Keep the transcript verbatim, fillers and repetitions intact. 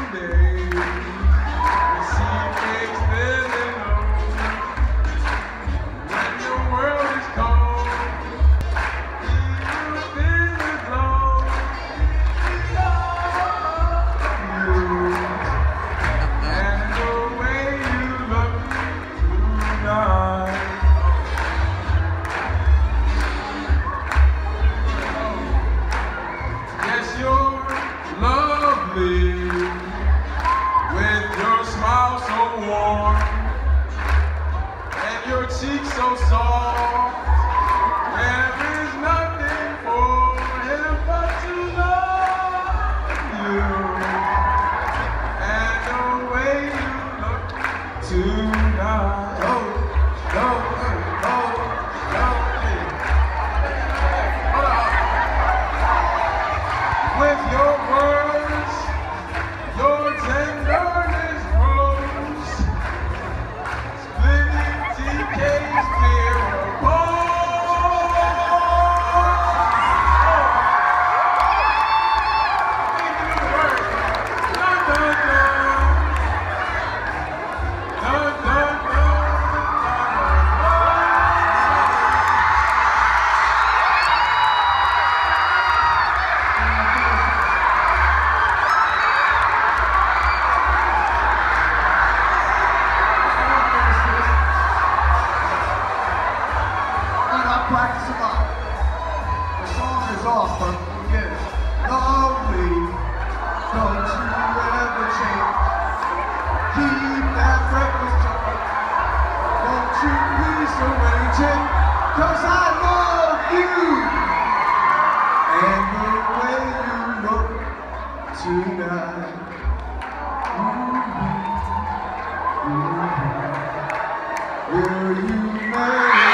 Cheeks so soft, there is nothing for him but to love you, and the way you look tonight. Oh, oh, oh, oh, oh, hey. Hold on. With your words, your tenderness grows, splitting T K's clear apart. Dun, dun, dun. Dun, dun, dun. Practice a lot. The song is off, but forget it. Lovely, don't you ever change. Keep that breakfast talk. Won't you please arrange it? Cause I love you. And the way you look tonight. Ooh, ooh. Will you marry?